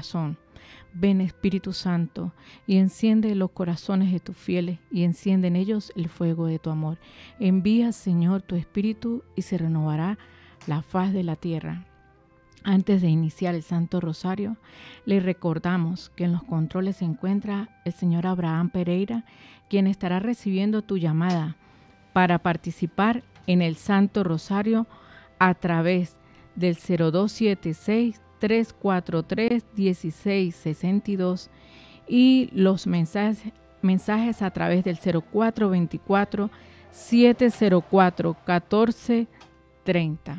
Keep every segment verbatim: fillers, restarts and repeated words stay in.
corazón. Ven, Espíritu Santo, y enciende los corazones de tus fieles, y enciende en ellos el fuego de tu amor. Envía, Señor, tu Espíritu, y se renovará la faz de la tierra. Antes de iniciar el Santo Rosario, le recordamos que en los controles se encuentra el señor Abraham Pereira, quien estará recibiendo tu llamada para participar en el Santo Rosario a través del cero dos siete seis, tres cuatro tres, uno seis seis dos y los mensajes, mensajes a través del cero cuatro veinticuatro, siete cero cuatro, catorce treinta.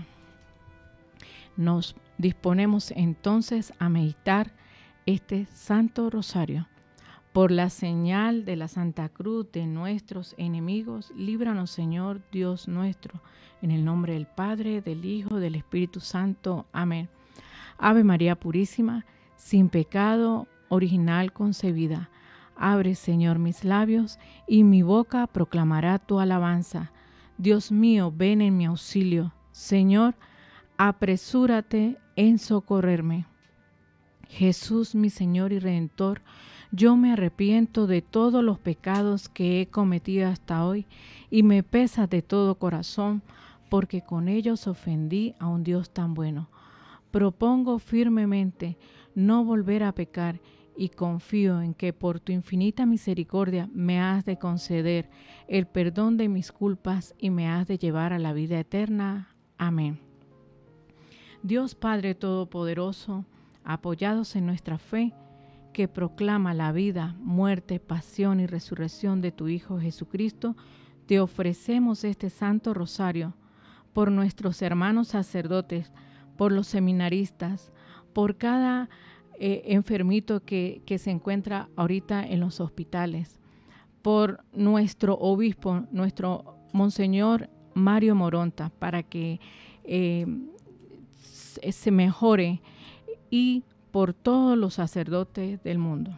Nos disponemos entonces a meditar este Santo Rosario. Por la señal de la Santa Cruz de nuestros enemigos, líbranos, Señor Dios nuestro, en el nombre del Padre, del Hijo, del Espíritu Santo. Amén. Ave María Purísima, sin pecado original concebida. Abre, Señor, mis labios, y mi boca proclamará tu alabanza. Dios mío, ven en mi auxilio. Señor, apresúrate en socorrerme. Jesús, mi Señor y Redentor, yo me arrepiento de todos los pecados que he cometido hasta hoy y me pesa de todo corazón, porque con ellos ofendí a un Dios tan bueno. Propongo firmemente no volver a pecar y confío en que por tu infinita misericordia me has de conceder el perdón de mis culpas y me has de llevar a la vida eterna. Amén. Dios Padre Todopoderoso, apoyados en nuestra fe, que proclama la vida, muerte, pasión y resurrección de tu Hijo Jesucristo, te ofrecemos este Santo Rosario por nuestros hermanos sacerdotes, por los seminaristas, por cada eh, enfermito que, que se encuentra ahorita en los hospitales, por nuestro obispo, nuestro Monseñor Mario Moronta, para que eh, se mejore, y por todos los sacerdotes del mundo.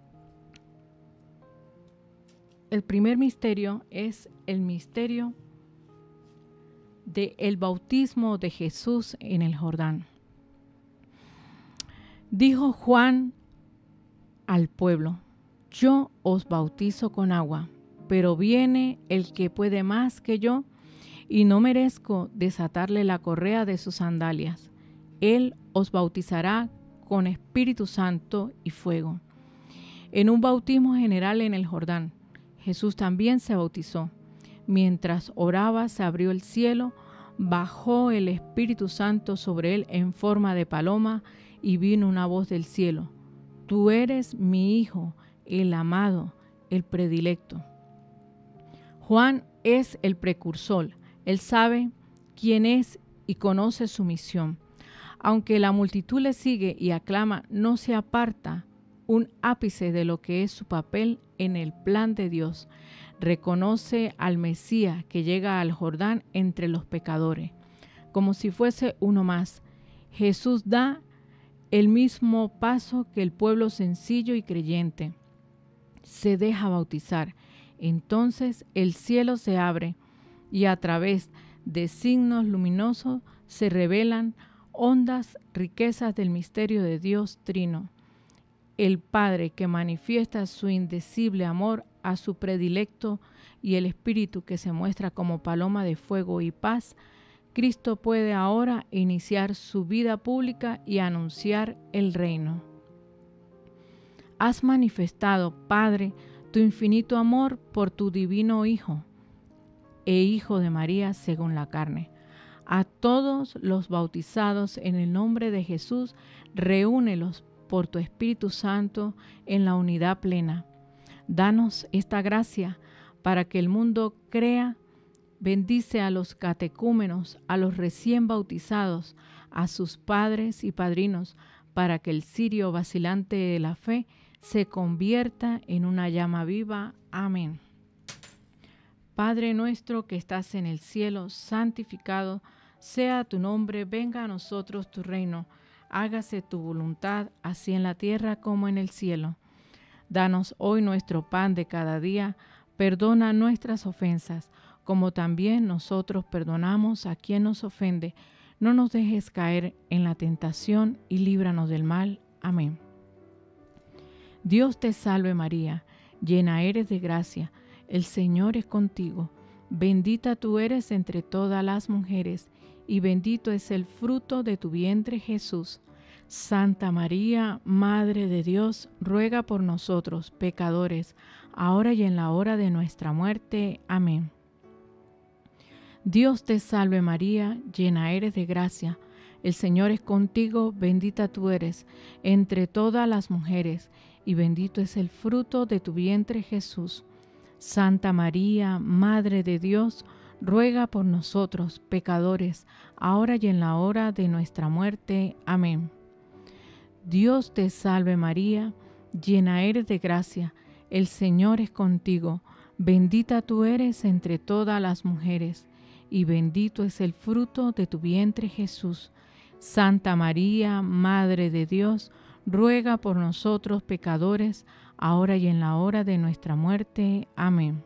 El primer misterio es el misterio del bautismo de Jesús en el Jordán. Dijo Juan al pueblo: yo os bautizo con agua, pero viene el que puede más que yo, y no merezco desatarle la correa de sus sandalias. Él os bautizará con Espíritu Santo y fuego. En un bautismo general en el Jordán, Jesús también se bautizó. Mientras oraba, se abrió el cielo, bajó el Espíritu Santo sobre él en forma de paloma, y vino una voz del cielo: tú eres mi Hijo, el amado, el predilecto. Juan es el precursor. Él sabe quién es y conoce su misión. Aunque la multitud le sigue y aclama, no se aparta un ápice de lo que es su papel en el plan de Dios. Reconoce al Mesías que llega al Jordán entre los pecadores, como si fuese uno más. Jesús da el mismo paso que el pueblo sencillo y creyente. Se deja bautizar. Entonces el cielo se abre y a través de signos luminosos se revelan hondas riquezas del misterio de Dios Trino, el Padre que manifiesta su indecible amor a su predilecto, y el Espíritu que se muestra como paloma de fuego y paz. Cristo puede ahora iniciar su vida pública y anunciar el reino. Has manifestado, Padre, tu infinito amor por tu divino Hijo e Hijo de María según la carne. A todos los bautizados en el nombre de Jesús, reúnelos por tu Espíritu Santo en la unidad plena. Danos esta gracia para que el mundo crea. Bendice a los catecúmenos, a los recién bautizados, a sus padres y padrinos, para que el cirio vacilante de la fe se convierta en una llama viva. Amén. Padre nuestro que estás en el cielo, santificado sea tu nombre, venga a nosotros tu reino, hágase tu voluntad, así en la tierra como en el cielo. Danos hoy nuestro pan de cada día, perdona nuestras ofensas, como también nosotros perdonamos a quien nos ofende. No nos dejes caer en la tentación y líbranos del mal. Amén. Dios te salve María, llena eres de gracia, el Señor es contigo. Bendita tú eres entre todas las mujeres, y bendito es el fruto de tu vientre Jesús. Santa María, Madre de Dios, ruega por nosotros, pecadores, ahora y en la hora de nuestra muerte. Amén. Dios te salve María, llena eres de gracia, el Señor es contigo, bendita tú eres entre todas las mujeres, y bendito es el fruto de tu vientre Jesús. Santa María, Madre de Dios, ruega por nosotros, pecadores, ahora y en la hora de nuestra muerte. Amén. Dios te salve María, llena eres de gracia, el Señor es contigo, bendita tú eres entre todas las mujeres, y bendito es el fruto de tu vientre Jesús. Santa María, Madre de Dios, ruega por nosotros pecadores, ahora y en la hora de nuestra muerte. Amén.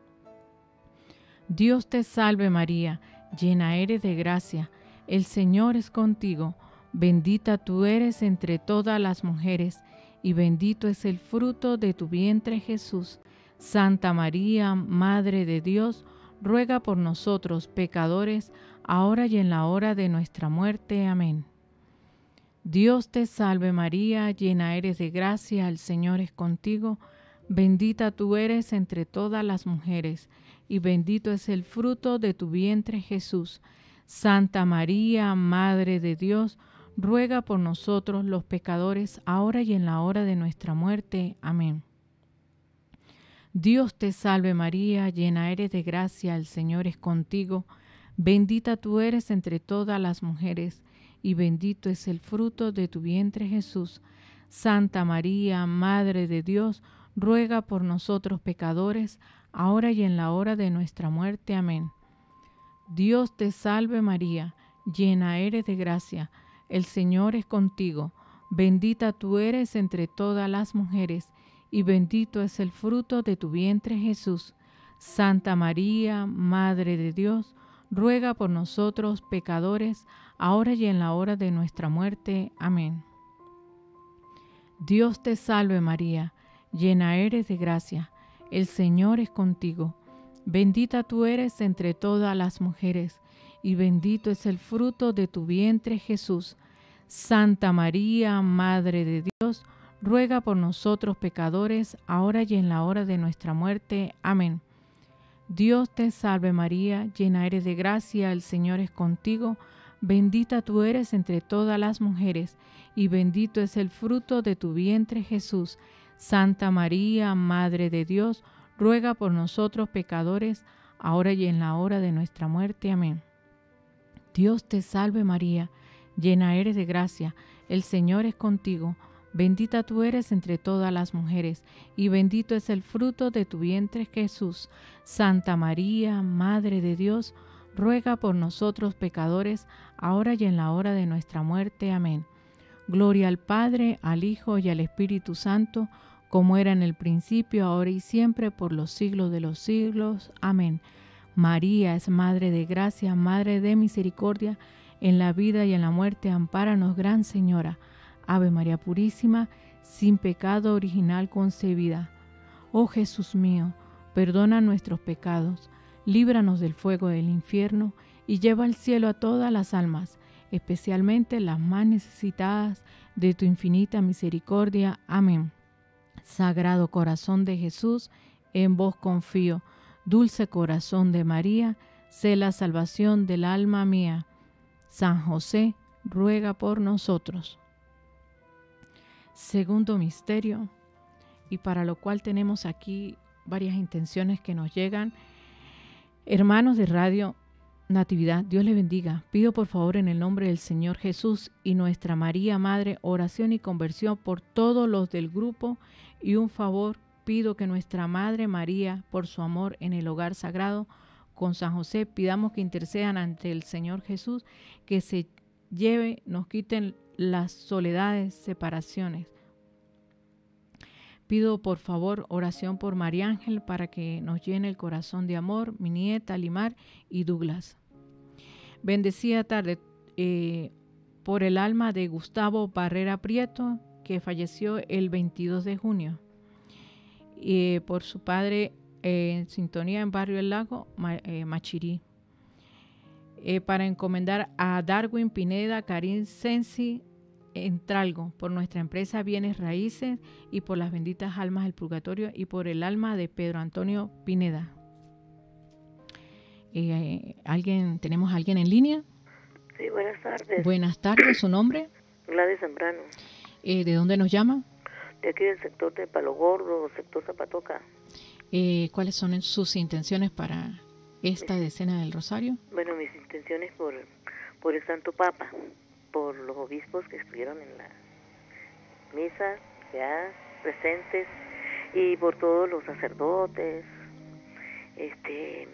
Dios te salve María, llena eres de gracia, el Señor es contigo, bendita tú eres entre todas las mujeres, y bendito es el fruto de tu vientre Jesús. Santa María, Madre de Dios, ruega por nosotros pecadores, ahora y en la hora de nuestra muerte. Amén. Dios te salve María, llena eres de gracia, el Señor es contigo, bendita tú eres entre todas las mujeres, y bendito es el fruto de tu vientre Jesús. Santa María, Madre de Dios, ruega por nosotros los pecadores, ahora y en la hora de nuestra muerte. Amén. Dios te salve María, llena eres de gracia, el Señor es contigo, bendita tú eres entre todas las mujeres, y bendito es el fruto de tu vientre Jesús. Santa María, Madre de Dios, ruega por nosotros pecadores, ahora y en la hora de nuestra muerte. Amén. Dios te salve María, llena eres de gracia, el Señor es contigo, bendita tú eres entre todas las mujeres, y bendito es el fruto de tu vientre Jesús. Santa María, Madre de Dios, ruega por nosotros pecadores, ahora y en la hora de nuestra muerte. Amén. Dios te salve María, llena eres de gracia, el Señor es contigo, bendita tú eres entre todas las mujeres, y bendito es el fruto de tu vientre Jesús. Santa María, Madre de Dios, ruega por nosotros pecadores, ahora y en la hora de nuestra muerte. Amén. Dios te salve María, llena eres de gracia, el Señor es contigo, bendita tú eres entre todas las mujeres, y bendito es el fruto de tu vientre Jesús. Santa María, Madre de Dios, ruega por nosotros pecadores, ahora y en la hora de nuestra muerte. Amén. Dios te salve María, llena eres de gracia, el Señor es contigo, bendita tú eres entre todas las mujeres, y bendito es el fruto de tu vientre Jesús. Santa María, Madre de Dios, ruega por nosotros pecadores, ahora y en la hora de nuestra muerte. Amén. Gloria al Padre, al Hijo y al Espíritu Santo, como era en el principio, ahora y siempre, por los siglos de los siglos. Amén. María es Madre de gracia, Madre de misericordia, en la vida y en la muerte, ampáranos, Gran Señora. Ave María Purísima, sin pecado original concebida. Oh Jesús mío, perdona nuestros pecados, líbranos del fuego del infierno, y lleva al cielo a todas las almas, especialmente las más necesitadas de tu infinita misericordia. Amén. Sagrado corazón de Jesús, en vos confío. Dulce corazón de María, sé la salvación del alma mía. San José, ruega por nosotros. Segundo misterio, y para lo cual tenemos aquí varias intenciones que nos llegan. Hermanos de Radio Natividad, Dios les bendiga. Pido por favor en el nombre del Señor Jesús y Nuestra María Madre, oración y conversión por todos los del grupo, y un favor, pido que Nuestra Madre María, por su amor en el hogar sagrado, con San José, pidamos que intercedan ante el Señor Jesús, que se lleve, nos quiten las soledades, separaciones. Pido por favor oración por María Ángel para que nos llene el corazón de amor, mi nieta Limar y Douglas. Bendecida tarde eh, por el alma de Gustavo Barrera Prieto, que falleció el veintidós de junio. Y por su padre eh, en sintonía en Barrio El Lago, Ma, eh, Machirí. Eh, para encomendar a Darwin Pineda Karim Sensi Entralgo, por nuestra empresa Bienes Raíces y por las benditas almas del purgatorio y por el alma de Pedro Antonio Pineda. Eh, ¿alguien, ¿Tenemos a alguien en línea? Sí, buenas tardes. Buenas tardes, ¿su nombre? Gladys Zambrano. Eh, ¿De dónde nos llama? De aquí del sector de Palo Gordo, sector Zapatoca. Eh, ¿Cuáles son sus intenciones para esta decena del Rosario? Bueno, mis intenciones por, por el Santo Papa, por los obispos que estuvieron en la misa, ya presentes, y por todos los sacerdotes, este,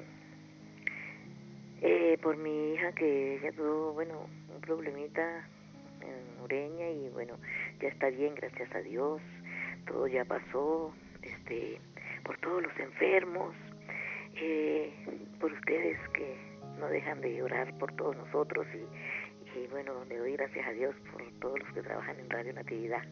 eh, por mi hija que ya tuvo, bueno, un problemita en Ureña y bueno, ya está bien, gracias a Dios, todo ya pasó, este, por todos los enfermos, eh, por ustedes que no dejan de llorar por todos nosotros y, y bueno, le doy gracias a Dios por todos los que trabajan en Radio Natividad.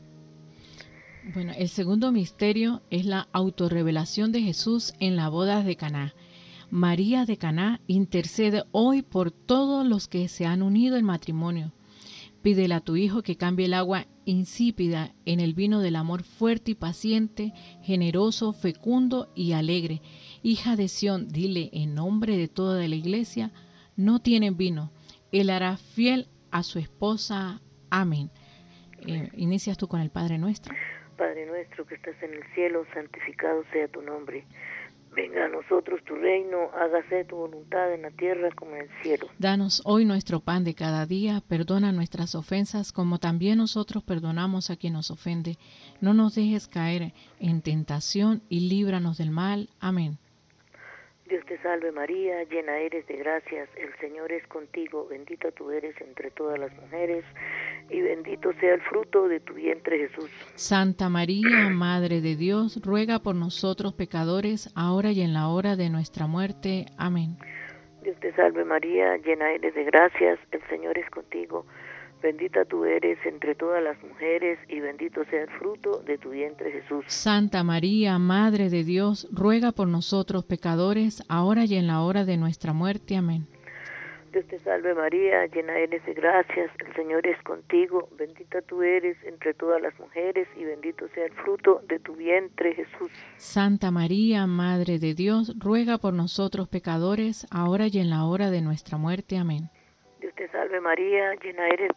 Bueno, el segundo misterio es la autorrevelación de Jesús en la boda de Caná. María de Caná intercede hoy por todos los que se han unido en matrimonio. Pídele a tu Hijo que cambie el agua insípida en el vino del amor fuerte y paciente, generoso, fecundo y alegre. Hija de Sión, dile en nombre de toda la iglesia, no tienen vino. Él hará fiel a su esposa. Amén. Eh, inicias tú con el Padre Nuestro. Padre nuestro que estás en el cielo, santificado sea tu nombre. Venga a nosotros tu reino, hágase tu voluntad en la tierra como en el cielo. Danos hoy nuestro pan de cada día, perdona nuestras ofensas como también nosotros perdonamos a quien nos ofende. No nos dejes caer en tentación y líbranos del mal. Amén. Dios te salve María, llena eres de gracias, el Señor es contigo, bendita tú eres entre todas las mujeres, y bendito sea el fruto de tu vientre Jesús. Santa María, Madre de Dios, ruega por nosotros pecadores, ahora y en la hora de nuestra muerte. Amén. Dios te salve María, llena eres de gracias, el Señor es contigo, bendita tú eres entre todas las mujeres, y bendito sea el fruto de tu vientre Jesús. Santa María, Madre de Dios, ruega por nosotros pecadores, ahora y en la hora de nuestra muerte. Amén. Dios te salve María, llena eres de gracias, el Señor es contigo, bendita tú eres entre todas las mujeres, y bendito sea el fruto de tu vientre Jesús. Santa María, Madre de Dios, ruega por nosotros pecadores, ahora y en la hora de nuestra muerte. Amén. Dios te salve María, llena eres.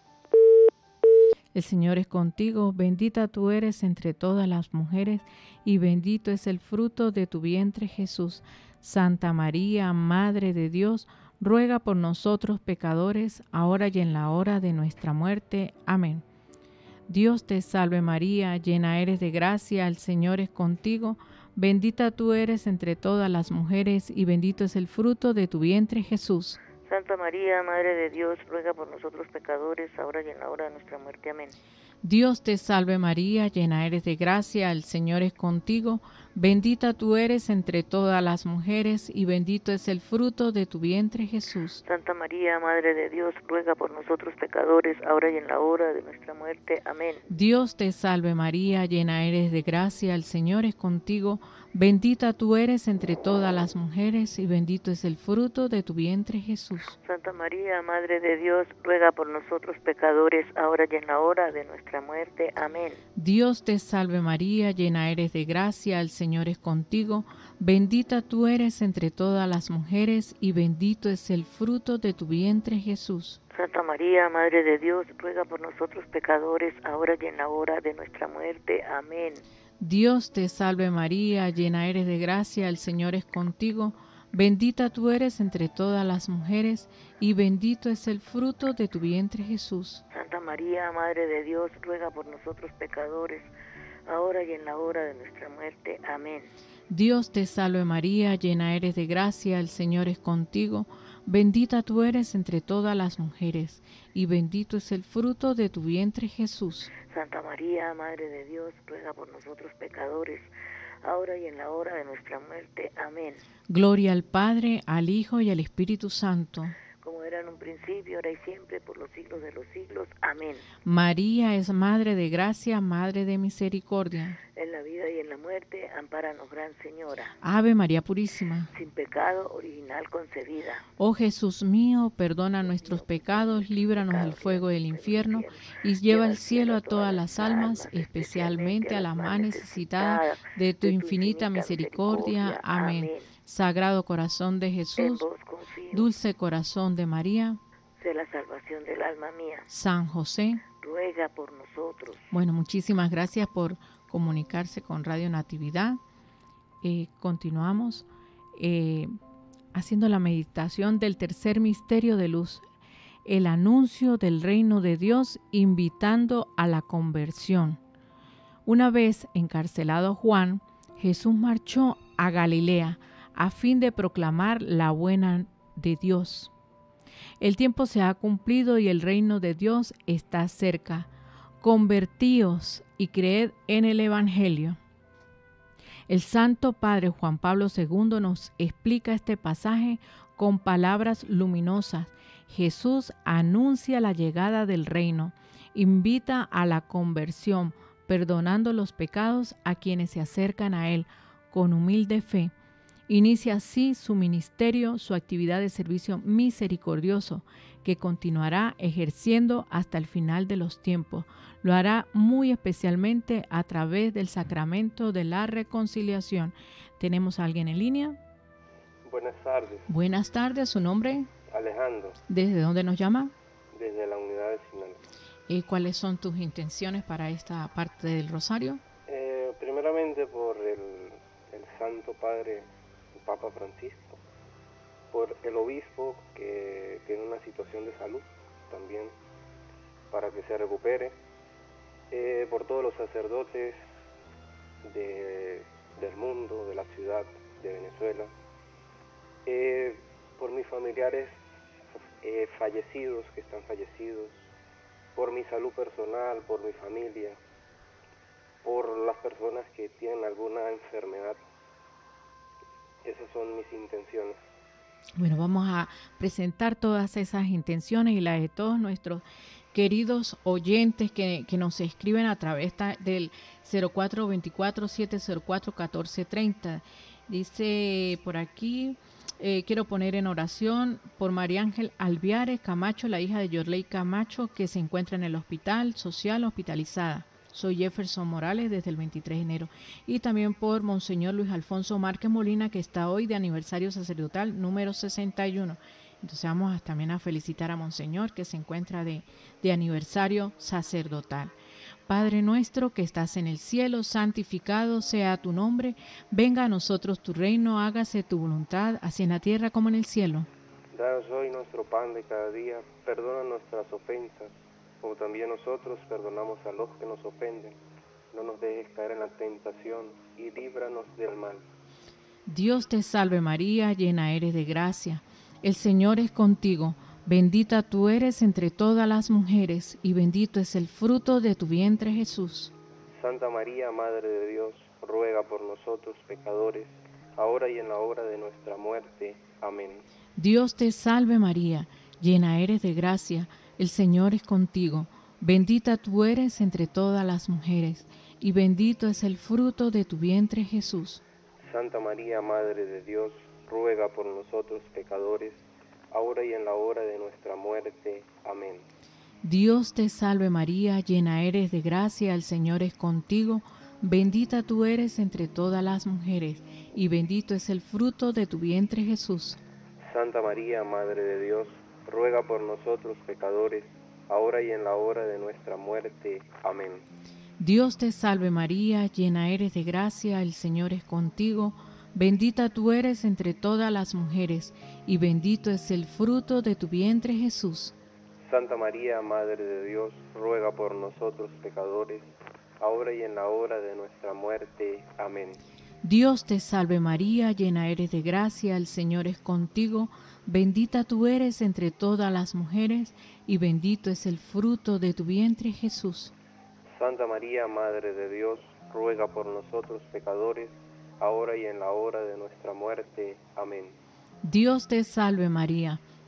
El Señor es contigo, bendita tú eres entre todas las mujeres, y bendito es el fruto de tu vientre Jesús. Santa María, Madre de Dios, ruega por nosotros pecadores, ahora y en la hora de nuestra muerte. Amén. Dios te salve María, llena eres de gracia, el Señor es contigo, bendita tú eres entre todas las mujeres, y bendito es el fruto de tu vientre Jesús. Santa María, Madre de Dios, ruega por nosotros pecadores, ahora y en la hora de nuestra muerte. Amén. Dios te salve María, llena eres de gracia, el Señor es contigo, bendita tú eres entre todas las mujeres, y bendito es el fruto de tu vientre Jesús. Santa María, Madre de Dios, ruega por nosotros pecadores, ahora y en la hora de nuestra muerte. Amén. Dios te salve María, llena eres de gracia, el Señor es contigo, bendita tú eres entre todas las mujeres, y bendito es el fruto de tu vientre Jesús. Santa María, Madre de Dios, ruega por nosotros pecadores, ahora y en la hora de nuestra muerte. Amén. Dios te salve María, llena eres de gracia, el Señor es contigo, bendita tú eres entre todas las mujeres, y bendito es el fruto de tu vientre Jesús. Santa María, Madre de Dios, ruega por nosotros pecadores, ahora y en la hora de nuestra muerte. Amén. Dios te salve María, llena eres de gracia, el Señor es contigo, bendita tú eres entre todas las mujeres, y bendito es el fruto de tu vientre Jesús. Santa María, Madre de Dios, ruega por nosotros pecadores, ahora y en la hora de nuestra muerte. Amén. Dios te salve María, llena eres de gracia, el Señor es contigo, bendita tú eres entre todas las mujeres, y bendito es el fruto de tu vientre Jesús. Santa María, Madre de Dios, ruega por nosotros pecadores, ahora y en la hora de nuestra muerte. Amén. Gloria al Padre, al Hijo y al Espíritu Santo. como era en un principio, ahora y siempre, por los siglos de los siglos. Amén. María es Madre de Gracia, Madre de Misericordia. En la vida y en la muerte, ampáranos, Gran Señora. Ave María Purísima. Sin pecado original concebida. Oh Jesús mío, perdona nuestros pecados, líbranos del fuego del infierno y lleva al cielo a todas las almas, especialmente a las más necesitadas de tu infinita misericordia. Amén. Sagrado Corazón de Jesús, Dulce Corazón de María, sé la salvación del alma mía. San José, ruega por nosotros. Bueno, muchísimas gracias por comunicarse con Radio Natividad. Eh, continuamos eh, haciendo la meditación del tercer misterio de luz, el anuncio del reino de Dios, invitando a la conversión. Una vez encarcelado Juan, Jesús marchó a Galilea a fin de proclamar la buena de Dios. El tiempo se ha cumplido y el reino de Dios está cerca. Convertíos y creed en el Evangelio. El Santo Padre Juan Pablo segundo nos explica este pasaje con palabras luminosas. Jesús anuncia la llegada del reino, invita a la conversión, perdonando los pecados a quienes se acercan a Él con humilde fe. Inicia así su ministerio, su actividad de servicio misericordioso, que continuará ejerciendo hasta el final de los tiempos. Lo hará muy especialmente a través del sacramento de la reconciliación. ¿Tenemos a alguien en línea? Buenas tardes. Buenas tardes, ¿su nombre? Alejandro. ¿Desde dónde nos llama? Desde la unidad de Sinaloa. ¿Y cuáles son tus intenciones para esta parte del rosario? Eh, primeramente por el, el Santo Padre Papa Francisco, por el obispo que tiene una situación de salud también, para que se recupere, eh, por todos los sacerdotes de, del mundo, de la ciudad de Venezuela, eh, por mis familiares eh, fallecidos, que están fallecidos, por mi salud personal, por mi familia, por las personas que tienen alguna enfermedad. Esas son mis intenciones. Bueno, vamos a presentar todas esas intenciones y las de todos nuestros queridos oyentes que, que nos escriben a través del cero cuatro veinticuatro, siete cero cuatro, catorce treinta. Dice por aquí, eh, quiero poner en oración por María Ángel Alviares Camacho, la hija de Yorley Camacho, que se encuentra en el hospital social hospitalizada. Soy Jefferson Morales desde el veintitrés de enero. Y también por Monseñor Luis Alfonso Márquez Molina, que está hoy de aniversario sacerdotal número sesenta y uno. Entonces vamos a, también a felicitar a Monseñor, que se encuentra de, de aniversario sacerdotal. Padre nuestro que estás en el cielo, santificado sea tu nombre. Venga a nosotros tu reino, hágase tu voluntad, así en la tierra como en el cielo. Danos hoy nuestro pan de cada día, perdona nuestras ofensas, como también nosotros perdonamos a los que nos ofenden. No nos dejes caer en la tentación y líbranos del mal. Dios te salve María, llena eres de gracia. El Señor es contigo. Bendita tú eres entre todas las mujeres, y bendito es el fruto de tu vientre, Jesús. Santa María, Madre de Dios, ruega por nosotros pecadores, ahora y en la hora de nuestra muerte. Amén. Dios te salve María, llena eres de gracia. El Señor es contigo. Bendita tú eres entre todas las mujeres, y bendito es el fruto de tu vientre, Jesús. Santa María, Madre de Dios, ruega por nosotros pecadores, ahora y en la hora de nuestra muerte. Amén. Dios te salve María, llena eres de gracia, el Señor es contigo. Bendita tú eres entre todas las mujeres, y bendito es el fruto de tu vientre, Jesús. Santa María, Madre de Dios, ruega por nosotros pecadores, ahora y en la hora de nuestra muerte. Amén. Dios te salve María, llena eres de gracia, el Señor es contigo. Bendita tú eres entre todas las mujeres, y bendito es el fruto de tu vientre, Jesús. Santa María, Madre de Dios, ruega por nosotros pecadores, ahora y en la hora de nuestra muerte. Amén. Dios te salve María, llena eres de gracia, el Señor es contigo. Bendita tú eres entre todas las mujeres, y bendito es el fruto de tu vientre, Jesús. Santa María, Madre de Dios, ruega por nosotros pecadores, ahora y en la hora de nuestra muerte. Amén. Dios te salve María,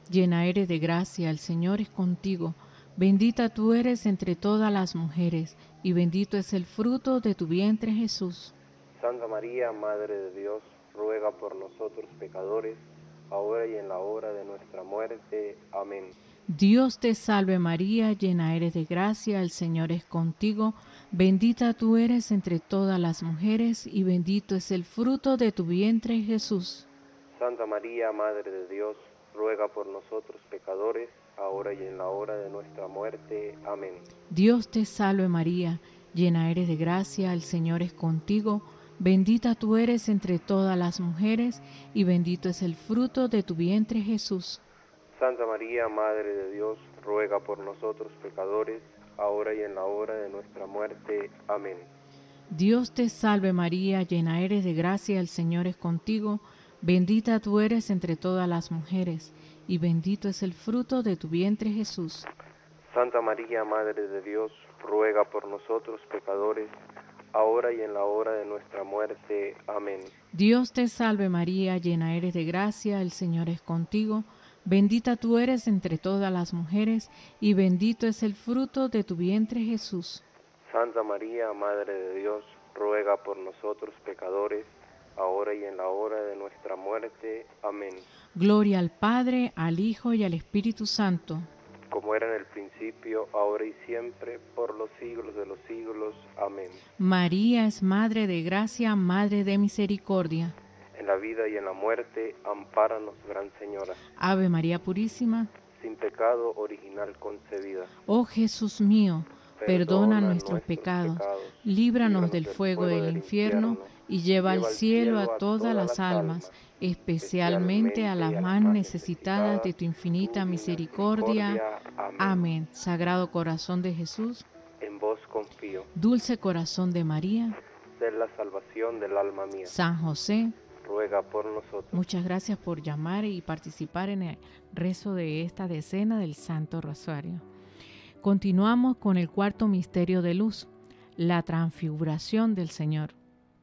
llena eres de gracia, el Señor es contigo. Bendita tú eres entre todas las mujeres, y bendito es el fruto de tu vientre, Jesús. Santa María, Madre de Dios, ruega por nosotros pecadores, ahora y en la hora de nuestra muerte. Amén. Dios te salve María, llena eres de gracia, el Señor es contigo. Bendita tú eres entre todas las mujeres, y bendito es el fruto de tu vientre, Jesús. Santa María, Madre de Dios, ruega por nosotros pecadores, ahora y en la hora de nuestra muerte. Amén. Dios te salve María, llena eres de gracia, el Señor es contigo. Bendita tú eres entre todas las mujeres, y bendito es el fruto de tu vientre, Jesús. Santa María, Madre de Dios, ruega por nosotros pecadores, ahora y en la hora de nuestra muerte. Amén. Dios te salve María, llena eres de gracia, el Señor es contigo. Bendita tú eres entre todas las mujeres, y bendito es el fruto de tu vientre, Jesús. Santa María, Madre de Dios, ruega por nosotros pecadores, ahora y en la hora de nuestra muerte. Amén. Dios te salve María, llena eres de gracia, el Señor es contigo. Bendita tú eres entre todas las mujeres, y bendito es el fruto de tu vientre, Jesús. Santa María, Madre de Dios, ruega por nosotros pecadores, ahora y en la hora de nuestra muerte. Amén. Gloria al Padre, al Hijo y al Espíritu Santo. Como era en el principio, ahora y siempre, por los siglos de los siglos. Amén. María es Madre de gracia, Madre de misericordia. En la vida y en la muerte, ampáranos, Gran Señora. Ave María Purísima. Sin pecado original concebida. Oh Jesús mío, perdona, perdona nuestros, nuestros pecados, pecados, líbranos, líbranos del fuego del, del infierno, infierno y lleva al cielo a todas las almas, especialmente a las más necesitadas de tu infinita misericordia. Amén. Amén. Sagrado corazón de Jesús, en vos confío. Dulce corazón de María, sé la salvación del alma mía. San José, ruega por nosotros. Muchas gracias por llamar y participar en el rezo de esta decena del Santo Rosario. Continuamos con el cuarto misterio de luz, la transfiguración del Señor.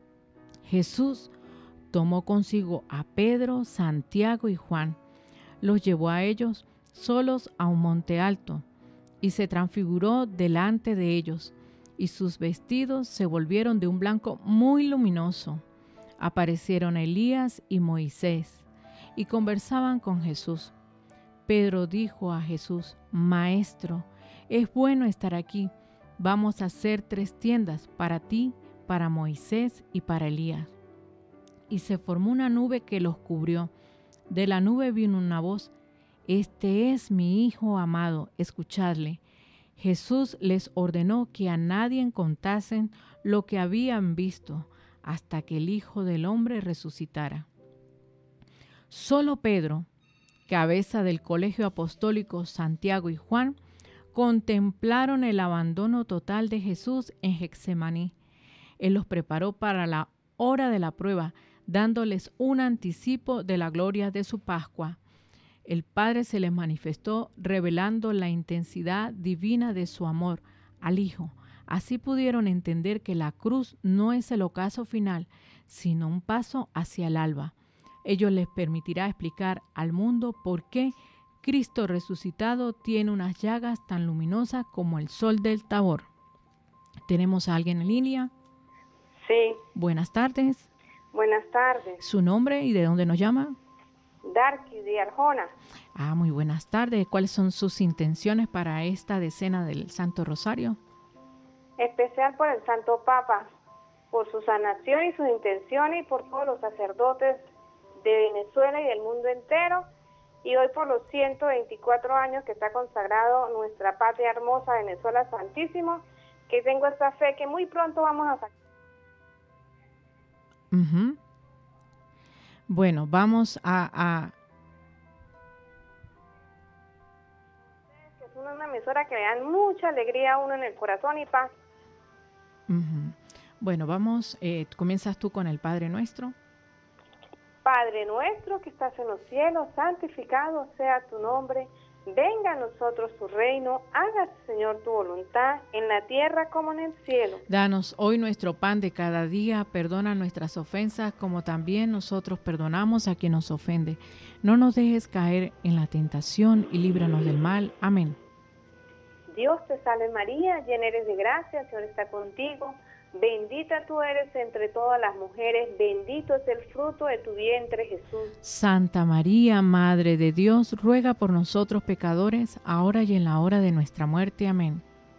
Jesús tomó consigo a Pedro, Santiago y Juan, los llevó a ellos solos a un monte alto y se transfiguró delante de ellos, y sus vestidos se volvieron de un blanco muy luminoso. Aparecieron Elías y Moisés y conversaban con Jesús. Pedro dijo a Jesús: Maestro, es bueno estar aquí. Vamos a hacer tres tiendas, para ti, para Moisés y para Elías. Y se formó una nube que los cubrió. De la nube vino una voz: Este es mi Hijo amado, escuchadle. Jesús les ordenó que a nadie contasen lo que habían visto, hasta que el Hijo del Hombre resucitara. Solo Pedro, cabeza del colegio apostólico Santiago y Juan, contemplaron el abandono total de Jesús en Getsemaní. Él los preparó para la hora de la prueba, dándoles un anticipo de la gloria de su Pascua. El Padre se les manifestó revelando la intensidad divina de su amor al Hijo. Así pudieron entender que la cruz no es el ocaso final, sino un paso hacia el alba. Ello les permitirá explicar al mundo por qué Cristo resucitado tiene unas llagas tan luminosas como el sol del Tabor. ¿Tenemos a alguien en línea? Sí. Buenas tardes. Buenas tardes. ¿Su nombre y de dónde nos llama? Darky de Arjona. Ah, muy buenas tardes. ¿Cuáles son sus intenciones para esta decena del Santo Rosario? Especial por el Santo Papa, por su sanación y sus intenciones, y por todos los sacerdotes de Venezuela y del mundo entero, y hoy por los ciento veinticuatro años que está consagrado nuestra patria hermosa Venezuela Santísimo, que tengo esta fe que muy pronto vamos a sacar. Uh-huh. Bueno, vamos a... a... Es una emisora que le dan mucha alegría a uno en el corazón y paz. Uh-huh. Bueno, vamos, eh, comienzas tú con el Padre Nuestro. Padre nuestro que estás en los cielos, santificado sea tu nombre. Venga a nosotros tu reino, hágase, Señor, tu voluntad, en la tierra como en el cielo. Danos hoy nuestro pan de cada día, perdona nuestras ofensas como también nosotros perdonamos a quien nos ofende. No nos dejes caer en la tentación y líbranos del mal. Amén. Dios te salve María, llena eres de gracia, el Señor está contigo. Bendita tú eres entre todas las mujeres, bendito es el fruto de tu vientre, Jesús. Santa María, Madre de Dios, ruega por nosotros pecadores, ahora y en la hora de nuestra muerte. Amén.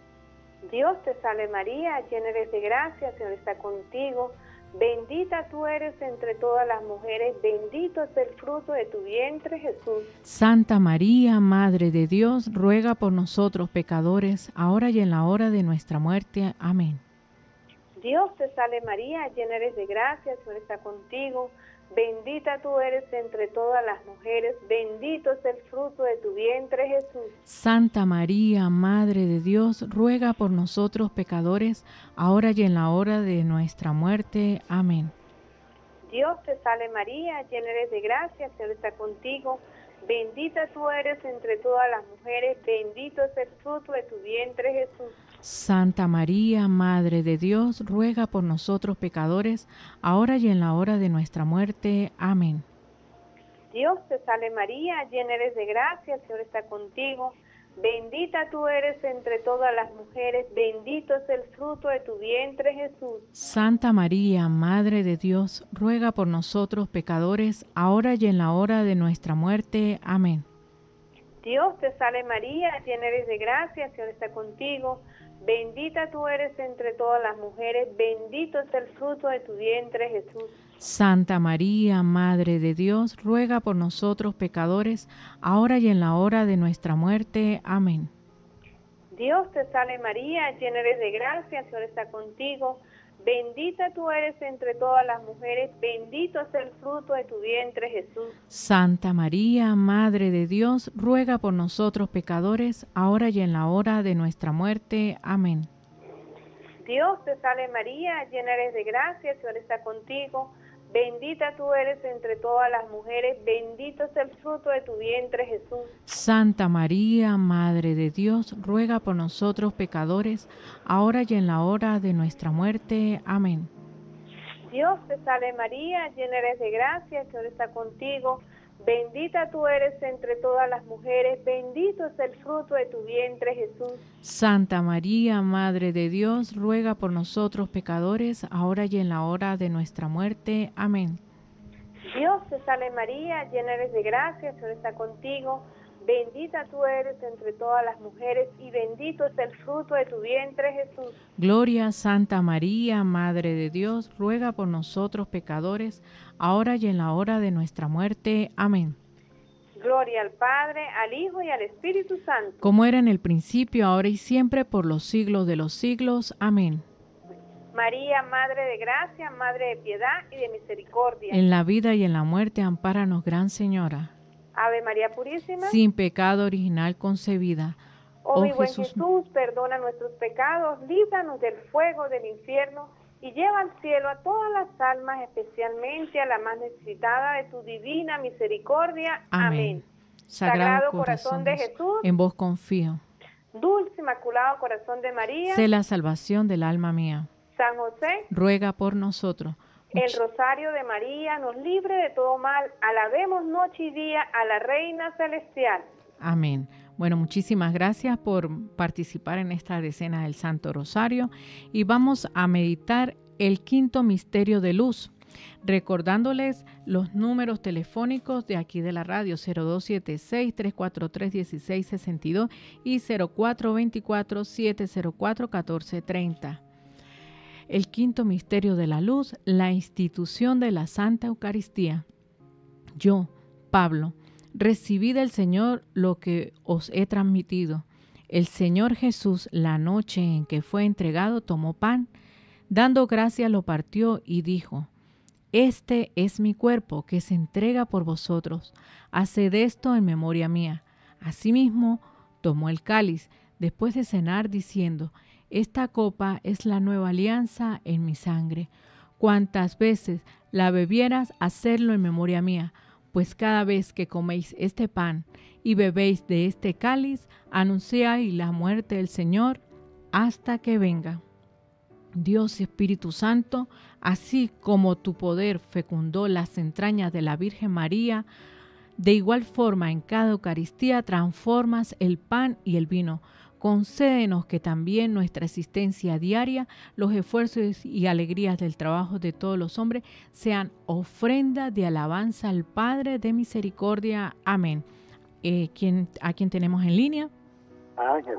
Dios te salve María, llena eres de gracia, el Señor está contigo. Bendita tú eres entre todas las mujeres, bendito es el fruto de tu vientre, Jesús. Santa María, Madre de Dios, ruega por nosotros pecadores, ahora y en la hora de nuestra muerte. Amén. Dios te salve María, llena eres de gracia, el Señor está contigo. Bendita tú eres entre todas las mujeres, bendito es el fruto de tu vientre, Jesús. Santa María, Madre de Dios, ruega por nosotros pecadores, ahora y en la hora de nuestra muerte. Amén. Dios te salve María, llena eres de gracia, el Señor está contigo. Bendita tú eres entre todas las mujeres, bendito es el fruto de tu vientre, Jesús. Santa María, Madre de Dios, ruega por nosotros pecadores, ahora y en la hora de nuestra muerte. Amén. Dios te salve María, llena eres de gracia, el Señor está contigo. Bendita tú eres entre todas las mujeres, bendito es el fruto de tu vientre, Jesús. Santa María, Madre de Dios, ruega por nosotros pecadores, ahora y en la hora de nuestra muerte. Amén. Dios te salve María, llena eres de gracia, el Señor está contigo. Bendita tú eres entre todas las mujeres, bendito es el fruto de tu vientre, Jesús. Santa María, Madre de Dios, ruega por nosotros pecadores, ahora y en la hora de nuestra muerte. Amén. Dios te salve María, llena eres de gracia, el Señor está contigo. Bendita tú eres entre todas las mujeres, bendito es el fruto de tu vientre, Jesús. Santa María, Madre de Dios, ruega por nosotros pecadores, ahora y en la hora de nuestra muerte. Amén. Dios te salve María, llena eres de gracia, el Señor está contigo. Bendita tú eres entre todas las mujeres, bendito es el fruto de tu vientre, Jesús. Santa María, Madre de Dios, ruega por nosotros pecadores, ahora y en la hora de nuestra muerte. Amén. Dios te salve María, llena eres de gracia, el Señor está contigo. Bendita tú eres entre todas las mujeres, bendito es el fruto de tu vientre, Jesús. Santa María, Madre de Dios, ruega por nosotros pecadores, ahora y en la hora de nuestra muerte. Amén. Dios te salve María, llena eres de gracia, el Señor está contigo. Bendita tú eres entre todas las mujeres y bendito es el fruto de tu vientre, Jesús. Gloria, Santa María, Madre de Dios, ruega por nosotros pecadores, ahora y en la hora de nuestra muerte. Amén. Gloria al Padre, al Hijo y al Espíritu Santo. Como era en el principio, ahora y siempre, por los siglos de los siglos. Amén. María, Madre de gracia, Madre de piedad y de misericordia. En la vida y en la muerte, ampáranos, Gran Señora. Ave María Purísima, sin pecado original concebida. Oh, mi buen Jesús, Jesús, perdona nuestros pecados, líbranos del fuego del infierno y lleva al cielo a todas las almas, especialmente a la más necesitada de tu divina misericordia. Amén. Amén. Sagrado, Sagrado corazón, corazón de Jesús, en vos confío. Dulce Inmaculado Corazón de María, sé la salvación del alma mía. San José, ruega por nosotros. El Rosario de María nos libre de todo mal. Alabemos noche y día a la Reina Celestial. Amén. Bueno, muchísimas gracias por participar en esta decena del Santo Rosario y vamos a meditar el quinto misterio de luz, recordándoles los números telefónicos de aquí de la radio cero dos siete seis, tres cuatro tres, uno seis seis dos y cero cuatro dos cuatro, siete cero cuatro, uno cuatro tres cero. El quinto misterio de la luz, la institución de la Santa Eucaristía. Yo, Pablo, recibí del Señor lo que os he transmitido. El Señor Jesús, la noche en que fue entregado, tomó pan, dando gracias lo partió y dijo: Este es mi cuerpo que se entrega por vosotros. Haced esto en memoria mía. Asimismo, tomó el cáliz después de cenar, diciendo: Esta copa es la nueva alianza en mi sangre. Cuantas veces la bebieras, hacedlo en memoria mía, pues cada vez que coméis este pan y bebéis de este cáliz, anunciáis la muerte del Señor hasta que venga. Dios Espíritu Santo, así como tu poder fecundó las entrañas de la Virgen María, de igual forma en cada Eucaristía transformas el pan y el vino. Concédenos que también nuestra existencia diaria, los esfuerzos y alegrías del trabajo de todos los hombres sean ofrenda de alabanza al Padre de misericordia. Amén. Eh, ¿quién, ¿A quién tenemos en línea? Ángel.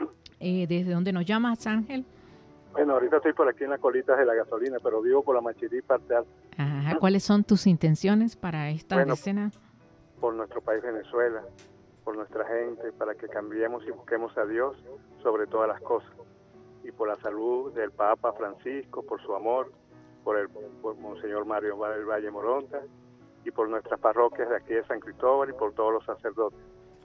Eh, ¿Desde dónde nos llamas, Ángel? Bueno, ahorita estoy por aquí en las colitas de la gasolina, pero vivo por la Machirí, parte alta. Ajá. ¿Cuáles son tus intenciones para esta bueno, decena? Por nuestro país Venezuela, por nuestra gente, para que cambiemos y busquemos a Dios sobre todas las cosas. Y por la salud del Papa Francisco, por su amor, por el por Monseñor Mario del Valle Moronta, y por nuestras parroquias de aquí de San Cristóbal, y por todos los sacerdotes,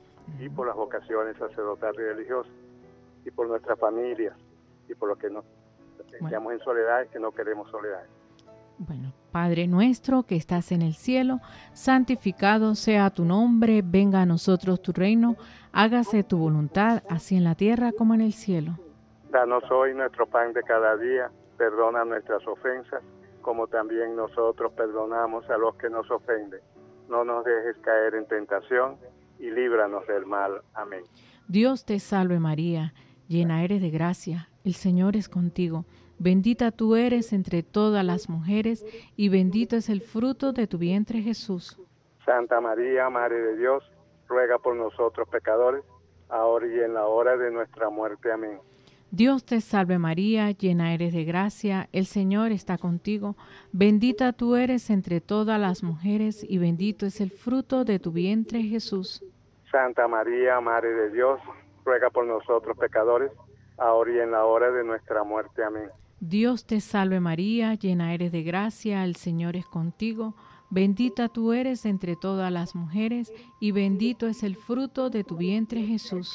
y por las vocaciones sacerdotales y religiosas, y por nuestras familias, y por lo que nos estamos bueno. en soledad y que no queremos soledad. Bueno, Padre nuestro que estás en el cielo, santificado sea tu nombre, venga a nosotros tu reino, hágase tu voluntad, así en la tierra como en el cielo. Danos hoy nuestro pan de cada día, perdona nuestras ofensas, como también nosotros perdonamos a los que nos ofenden. No nos dejes caer en tentación y líbranos del mal. Amén. Dios te salve María, llena eres de gracia, el Señor es contigo. Bendita tú eres entre todas las mujeres, y bendito es el fruto de tu vientre, Jesús. Santa María, Madre de Dios, ruega por nosotros pecadores, ahora y en la hora de nuestra muerte. Amén. Dios te salve María, llena eres de gracia, el Señor está contigo. Bendita tú eres entre todas las mujeres, y bendito es el fruto de tu vientre, Jesús. Santa María, Madre de Dios, ruega por nosotros pecadores, ahora y en la hora de nuestra muerte. Amén. Dios te salve María, llena eres de gracia, el Señor es contigo. Bendita tú eres entre todas las mujeres, y bendito es el fruto de tu vientre, Jesús.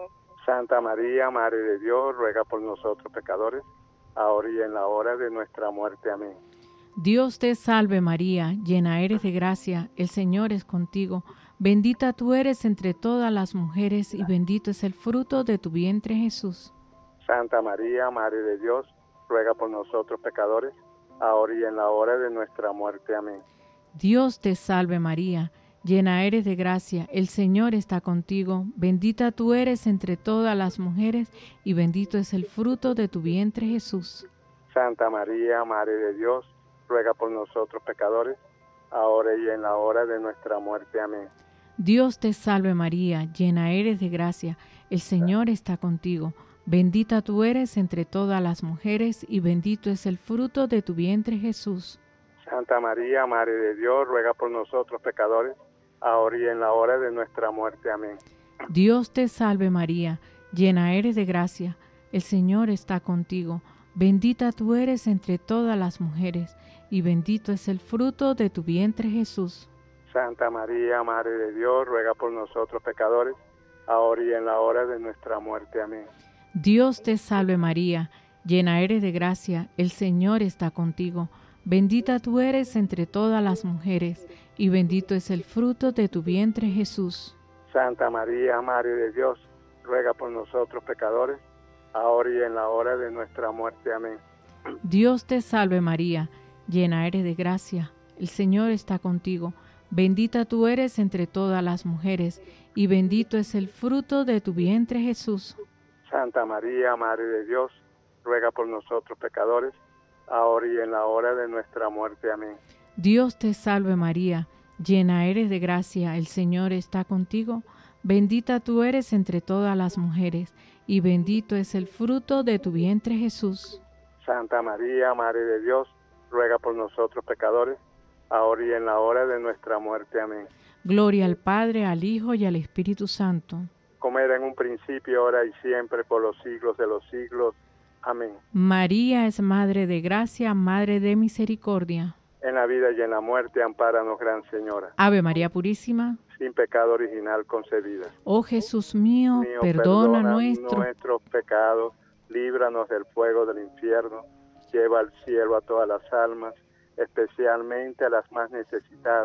Santa María, Madre de Dios, ruega por nosotros pecadores, ahora y en la hora de nuestra muerte. Amén. Dios te salve María, llena eres de gracia, el Señor es contigo. Bendita tú eres entre todas las mujeres, y bendito es el fruto de tu vientre, Jesús. Santa María, Madre de Dios, ruega por nosotros pecadores, ahora y en la hora de nuestra muerte. Amén. Dios te salve María, llena eres de gracia, el Señor está contigo. Bendita tú eres entre todas las mujeres, y bendito es el fruto de tu vientre, Jesús. Santa María, Madre de Dios, ruega por nosotros pecadores, ahora y en la hora de nuestra muerte. Amén. Dios te salve María, llena eres de gracia, el Señor está contigo. Bendita tú eres entre todas las mujeres, y bendito es el fruto de tu vientre, Jesús. Santa María, Madre de Dios, ruega por nosotros pecadores, ahora y en la hora de nuestra muerte. Amén. Dios te salve María, llena eres de gracia, el Señor está contigo. Bendita tú eres entre todas las mujeres, y bendito es el fruto de tu vientre, Jesús. Santa María, Madre de Dios, ruega por nosotros pecadores, ahora y en la hora de nuestra muerte. Amén. Dios te salve María, llena eres de gracia, el Señor está contigo. Bendita tú eres entre todas las mujeres, y bendito es el fruto de tu vientre, Jesús. Santa María, Madre de Dios, ruega por nosotros pecadores, ahora y en la hora de nuestra muerte. Amén. Dios te salve María, llena eres de gracia, el Señor está contigo. Bendita tú eres entre todas las mujeres, y bendito es el fruto de tu vientre, Jesús. Santa María, Madre de Dios, ruega por nosotros pecadores, ahora y en la hora de nuestra muerte. Amén. Dios te salve María, llena eres de gracia, el Señor está contigo. Bendita tú eres entre todas las mujeres, y bendito es el fruto de tu vientre, Jesús. Santa María, Madre de Dios, ruega por nosotros pecadores, ahora y en la hora de nuestra muerte. Amén. Gloria al Padre, al Hijo y al Espíritu Santo. Como era en un principio, ahora y siempre, por los siglos de los siglos. Amén. María es Madre de gracia, Madre de misericordia. En la vida y en la muerte, ampáranos, Gran Señora. Ave María Purísima, sin pecado original concebida. Oh Jesús mío, mío perdona, perdona nuestro... nuestros pecados, líbranos del fuego del infierno, lleva al cielo a todas las almas, especialmente a las más necesitadas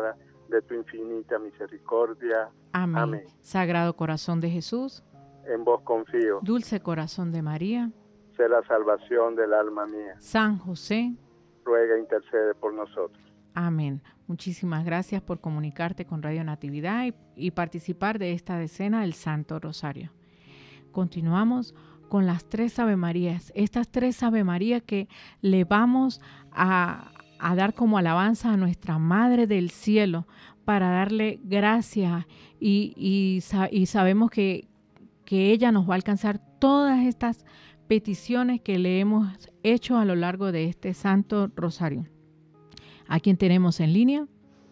de tu infinita misericordia. Amén. Amén. Sagrado corazón de Jesús, En vos confío, dulce corazón de María, sé la salvación del alma mía. San José. Ruega e intercede por nosotros. Amén. Muchísimas gracias por comunicarte con Radio Natividad y, y participar de esta decena del Santo Rosario. Continuamos con las tres Ave Marías. Estas tres Ave Marías que le vamos a, a dar como alabanza a nuestra Madre del Cielo para darle gracias y, y, y sabemos que, que ella nos va a alcanzar todas estas peticiones que le hemos hecho a lo largo de este Santo Rosario. ¿A quién tenemos en línea?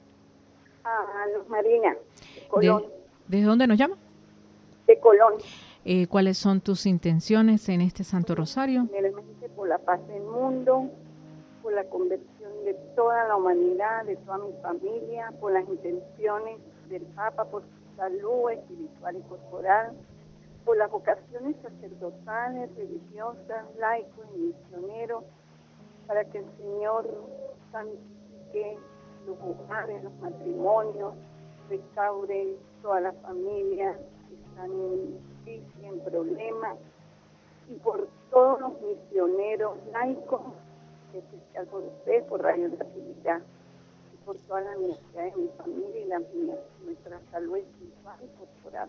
A Luz Marina, de Colón. ¿De, ¿de dónde nos llama? De Colón. Eh, ¿Cuáles son tus intenciones en este Santo Rosario? Primeramente por la paz del mundo, por la conversión de toda la humanidad, de toda mi familia, por las intenciones del Papa, por su salud espiritual y corporal, por las vocaciones sacerdotales, religiosas, laicos y misioneros, para que el Señor santifique los hogares, los matrimonios, restaure toda la familia que están en crisis, en problemas, y por todos los misioneros laicos, en especial por usted, por Radio Natividad, y por todas las necesidades de mi familia y las mías, nuestra salud espiritual y corporal.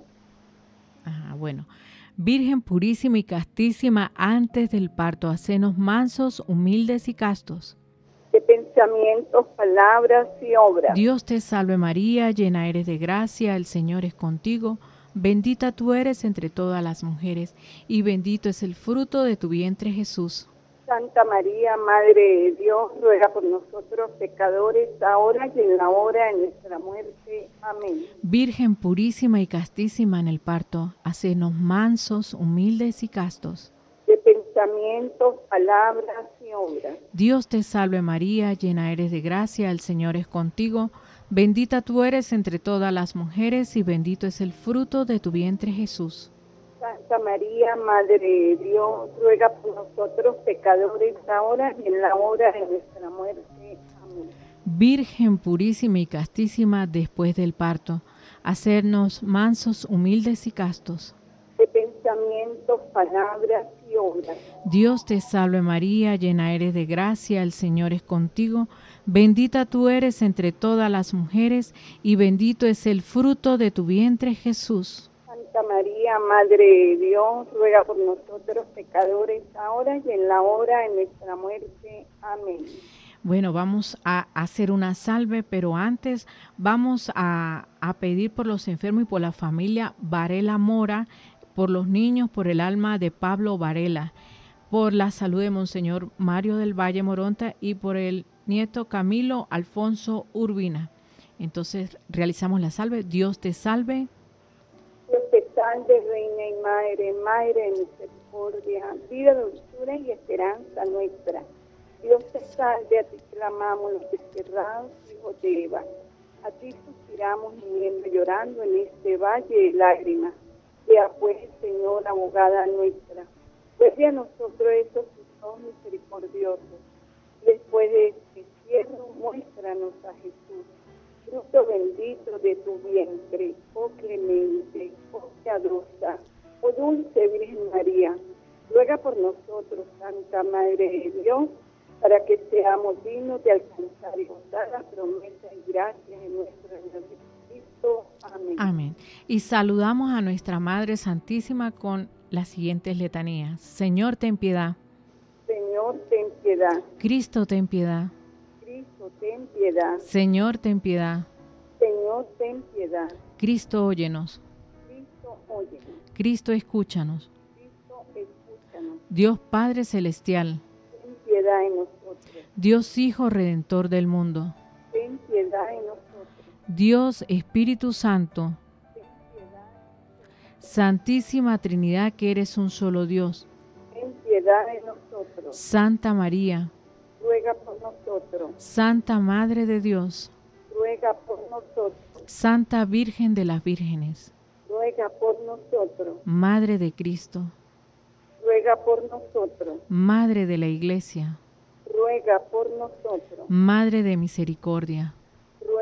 Ah, bueno. Virgen purísima y castísima, antes del parto, hacenos mansos, humildes y castos. De pensamientos, palabras y obras. Dios te salve María, llena eres de gracia, el Señor es contigo. Bendita tú eres entre todas las mujeres, y bendito es el fruto de tu vientre Jesús. Santa María, Madre de Dios, ruega por nosotros pecadores, ahora y en la hora de nuestra muerte. Amén. Virgen purísima y castísima en el parto, hacenos mansos, humildes y castos. De pensamientos, palabras y obras. Dios te salve María, llena eres de gracia, el Señor es contigo. Bendita tú eres entre todas las mujeres, y bendito es el fruto de tu vientre Jesús. Santa María, Madre de Dios, ruega por nosotros pecadores, ahora y en la hora de nuestra muerte. Amén. Virgen purísima y castísima después del parto, hacernos mansos, humildes y castos. De pensamientos, palabras y obras. Dios te salve María, llena eres de gracia, el Señor es contigo. Bendita tú eres entre todas las mujeres, y bendito es el fruto de tu vientre Jesús. Santa María, Madre de Dios, ruega por nosotros pecadores, ahora y en la hora de nuestra muerte. Amén. Bueno, vamos a hacer una salve, pero antes vamos a, a pedir por los enfermos y por la familia Varela Mora, por los niños, por el alma de Pablo Varela, por la salud de Monseñor Mario del Valle Moronta y por el nieto Camilo Alfonso Urbina. Entonces realizamos la salve. Dios te salve. Dios te salve, Reina y Madre, Madre de misericordia, vida, dulzura y esperanza nuestra. Dios te salve, a ti clamamos los desterrados hijos de Eva. A ti suspiramos gimiendo, llorando en este valle de lágrimas. Sea pues, Señor, abogada nuestra, vuelve a nosotros esos que son misericordiosos. Después de este encierro, muéstranos a Jesús, fruto bendito de tu vientre, oh clemente, oh piadosa, oh dulce Virgen María. Ruega por nosotros, Santa Madre de Dios, para que seamos dignos de alcanzar y gozar las promesas y gracias de nuestro Señor Jesucristo. Amén. Amén. Y saludamos a nuestra Madre Santísima con las siguientes letanías. Señor, ten piedad. Señor, ten piedad. Cristo, ten piedad. Cristo, ten piedad. Señor, ten piedad. Señor, ten piedad. Cristo, óyenos. Cristo, óyenos. Cristo, escúchanos. Cristo, escúchanos. Dios Padre Celestial. Ten piedad de nosotros. Dios Hijo Redentor del mundo. Ten piedad de nosotros. Dios Espíritu Santo. Ten piedad. Santísima Trinidad, que eres un solo Dios. Ten piedad de nosotros. Santa María. Ruega por nosotros. Santa Madre de Dios. Ruega por nosotros. Santa Virgen de las Vírgenes. Ruega por nosotros. Madre de Cristo. Ruega por nosotros. Madre de la Iglesia. Ruega por nosotros. Madre de Misericordia. Ruega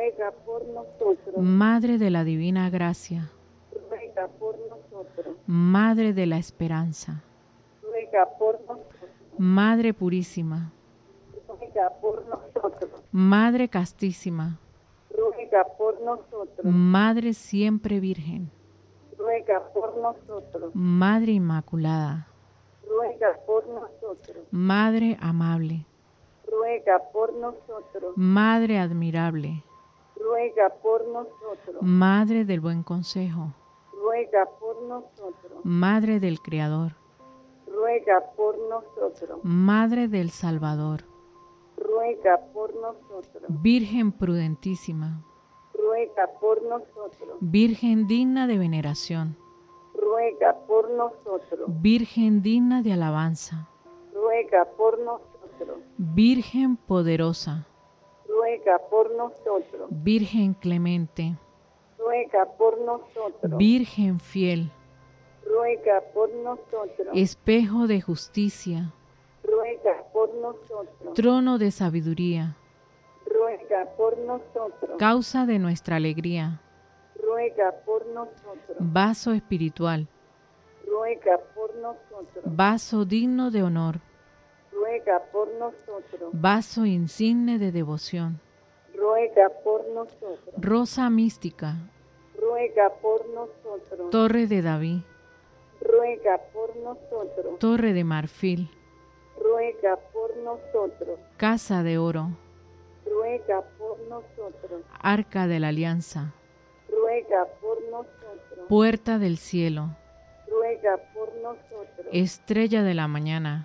ruega por nosotros. Madre de la divina gracia, Ruega por nosotros. Madre de la esperanza, Ruega por nosotros. Madre purísima, Ruega por nosotros. Madre castísima, Ruega por nosotros. Madre siempre virgen, Ruega por nosotros. Madre inmaculada, Ruega por nosotros. Madre amable, Ruega por nosotros. Madre admirable, Ruega por nosotros. Madre del buen consejo, Ruega por nosotros. Madre del Creador, Ruega por nosotros. Madre del Salvador, Ruega por nosotros. Virgen prudentísima, Ruega por nosotros. Virgen digna de veneración, Ruega por nosotros. Virgen digna de alabanza, Ruega por nosotros. Virgen poderosa, Ruega por nosotros. Virgen clemente, Ruega por nosotros. Virgen fiel, Ruega por nosotros. espejo de justicia, Ruega por nosotros. trono de sabiduría, Ruega por nosotros. causa de nuestra alegría, Ruega por nosotros. vaso espiritual, Ruega por nosotros. vaso digno de honor, Ruega por nosotros. vaso insigne de devoción, Ruega por nosotros. rosa mística, Ruega por nosotros. torre de David, Ruega por nosotros. torre de marfil, Ruega por nosotros. casa de oro, Ruega por nosotros. arca de la alianza, Ruega por nosotros. puerta del cielo, Ruega por nosotros. estrella de la mañana,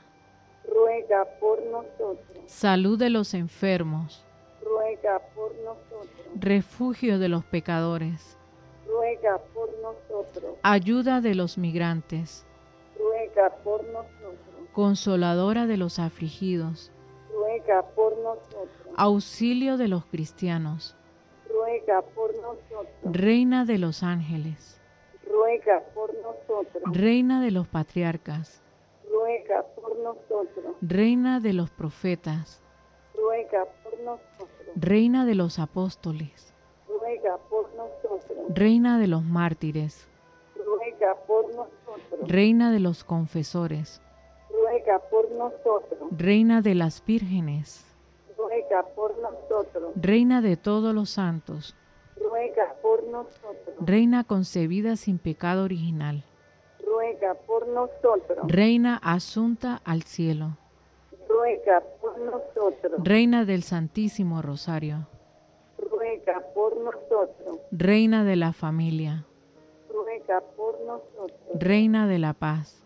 Ruega por nosotros. salud de los enfermos, Ruega por nosotros. refugio de los pecadores, Ruega por nosotros. ayuda de los migrantes, Ruega por nosotros. consoladora de los afligidos, Ruega por nosotros. auxilio de los cristianos, Ruega por nosotros. reina de los ángeles, Ruega por nosotros. reina de los patriarcas, Ruega por nosotros. reina de los profetas, Ruega por nosotros. reina de los apóstoles, Ruega por nosotros. reina de los mártires, Ruega por nosotros. reina de los confesores, Ruega por nosotros. reina de las vírgenes, Ruega por nosotros. reina de todos los santos, Ruega por nosotros. reina concebida sin pecado original, Ruega por nosotros. reina asunta al cielo, Ruega por nosotros. reina del Santísimo Rosario, Ruega por nosotros. reina de la familia, Ruega por nosotros. reina de la paz,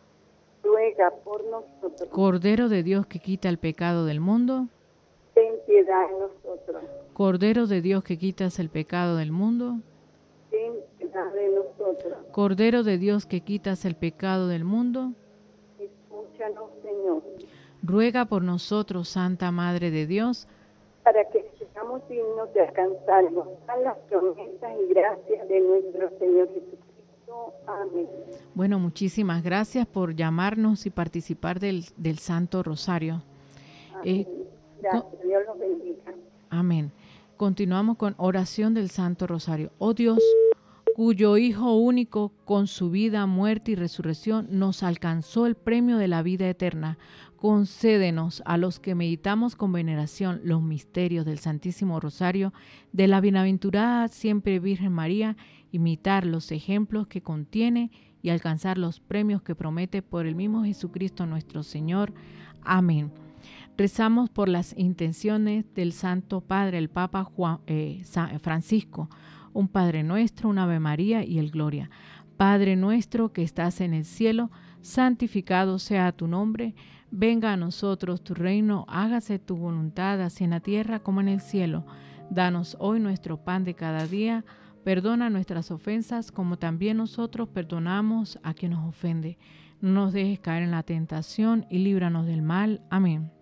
Ruega por nosotros. Cordero de Dios que quita el pecado del mundo, Ten piedad de nosotros. Cordero de Dios que quitas el pecado del mundo, Ten piedad de nosotros. Cordero de Dios que quitas el pecado del mundo, Escúchanos, Señor, ruega por nosotros, Santa Madre de Dios, para que seamos dignos de alcanzar todas las promesas y gracias de nuestro Señor Jesucristo. Amén. Bueno, muchísimas gracias por llamarnos y participar del, del Santo Rosario. Eh, Gracias, Dios los bendiga. Amén. Continuamos con oración del Santo Rosario. Oh Dios, cuyo Hijo único, con su vida, muerte y resurrección, nos alcanzó el premio de la vida eterna, concédenos a los que meditamos con veneración los misterios del Santísimo Rosario, de la bienaventurada siempre Virgen María, imitar los ejemplos que contiene y alcanzar los premios que promete por el mismo Jesucristo nuestro Señor. Amén. Rezamos por las intenciones del Santo Padre, el Papa Juan, eh, San Francisco, un Padre Nuestro, un Ave María y el Gloria. Padre nuestro que estás en el cielo, santificado sea tu nombre. Venga a nosotros tu reino, hágase tu voluntad, así en la tierra como en el cielo. Danos hoy nuestro pan de cada día. Perdona nuestras ofensas, como también nosotros perdonamos a quien nos ofende. No nos dejes caer en la tentación y líbranos del mal. Amén.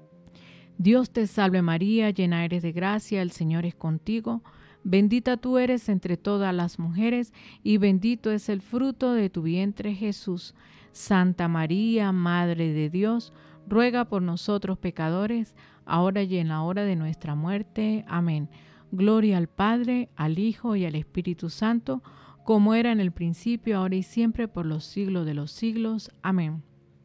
Dios te salve María, llena eres de gracia, el Señor es contigo. Bendita tú eres entre todas las mujeres, y bendito es el fruto de tu vientre Jesús. Santa María, Madre de Dios, ruega por nosotros pecadores, ahora y en la hora de nuestra muerte. Amén. Gloria al Padre, al Hijo y al Espíritu Santo, como era en el principio, ahora y siempre, por los siglos de los siglos. Amén.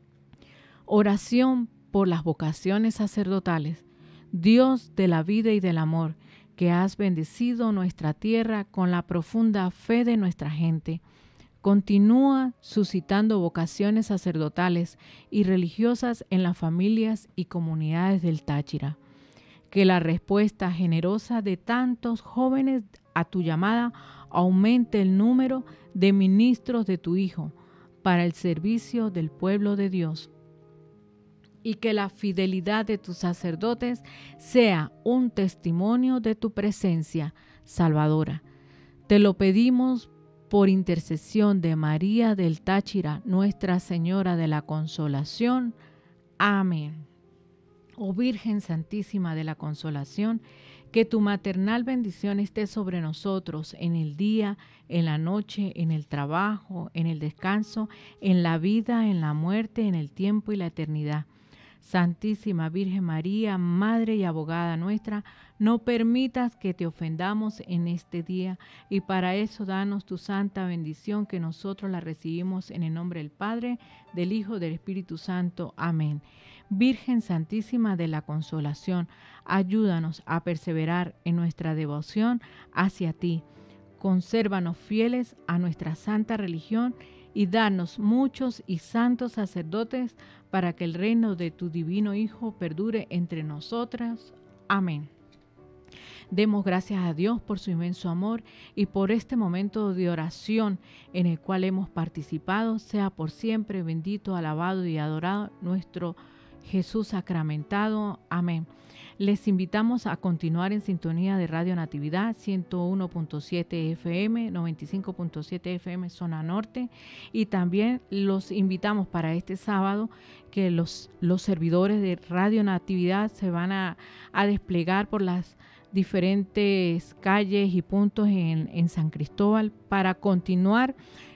Oración por las vocaciones sacerdotales. Dios de la vida y del amor, que has bendecido nuestra tierra con la profunda fe de nuestra gente, continúa suscitando vocaciones sacerdotales y religiosas en las familias y comunidades del Táchira. Que la respuesta generosa de tantos jóvenes a tu llamada aumente el número de ministros de tu Hijo para el servicio del pueblo de Dios. Y que la fidelidad de tus sacerdotes sea un testimonio de tu presencia salvadora. Te lo pedimos por intercesión de María del Táchira, Nuestra Señora de la Consolación. Amén. Oh Virgen Santísima de la Consolación, que tu maternal bendición esté sobre nosotros en el día, en la noche, en el trabajo, en el descanso, en la vida, en la muerte, en el tiempo y la eternidad. Santísima Virgen María, Madre y Abogada nuestra, no permitas que te ofendamos en este día, y para eso danos tu santa bendición, que nosotros la recibimos en el nombre del Padre, del Hijo, del Espíritu Santo. Amén. Virgen Santísima de la Consolación, ayúdanos a perseverar en nuestra devoción hacia ti. Consérvanos fieles a nuestra santa religión y danos muchos y santos sacerdotes para que el reino de tu divino Hijo perdure entre nosotras. Amén. Demos gracias a Dios por su inmenso amor y por este momento de oración en el cual hemos participado. Sea por siempre bendito, alabado y adorado nuestro Jesús sacramentado. Amén. Les invitamos a continuar en sintonía de Radio Natividad ciento uno punto siete F M, noventa y cinco punto siete F M zona norte, y también los invitamos para este sábado que los, los servidores de Radio Natividad se van a, a desplegar por las diferentes calles y puntos en, en San Cristóbal para continuar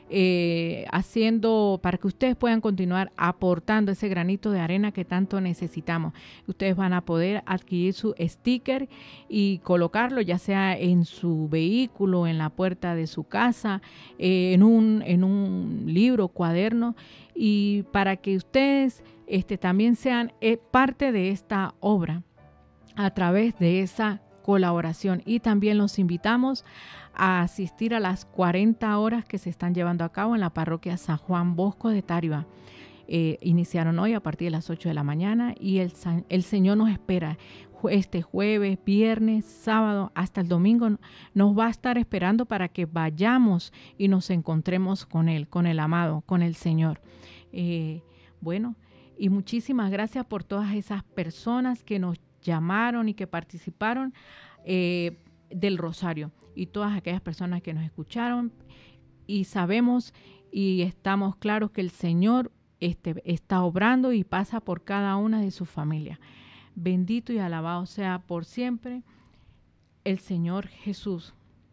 Eh, haciendo, para que ustedes puedan continuar aportando ese granito de arena que tanto necesitamos. Ustedes van a poder adquirir su sticker y colocarlo ya sea en su vehículo, en la puerta de su casa, eh, en, un, en un libro, cuaderno, y para que ustedes este, también sean eh, parte de esta obra a través de esa colaboración. Y también los invitamos a asistir a las cuarenta horas que se están llevando a cabo en la parroquia San Juan Bosco de Tariba. Eh, iniciaron hoy a partir de las ocho de la mañana y el, el Señor nos espera este jueves, viernes, sábado, hasta el domingo. Nos va a estar esperando para que vayamos y nos encontremos con Él, con el amado, con el Señor. Eh, bueno, y muchísimas gracias por todas esas personas que nos llamaron y que participaron eh, del Rosario, y todas aquellas personas que nos escucharon, y sabemos y estamos claros que el Señor este, está obrando y pasa por cada una de sus familias. Bendito y alabado sea por siempre el Señor Jesús.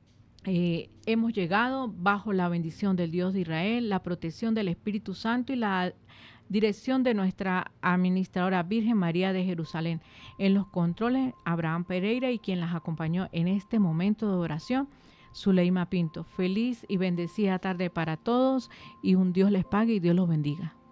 Eh, hemos llegado bajo la bendición del Dios de Israel, la protección del Espíritu Santo y la dirección de nuestra administradora Virgen María de Jerusalén. En los controles, Abraham Pereira, y quien las acompañó en este momento de oración, Zuleima Pinto. Feliz y bendecida tarde para todos, y un Dios les pague y Dios los bendiga.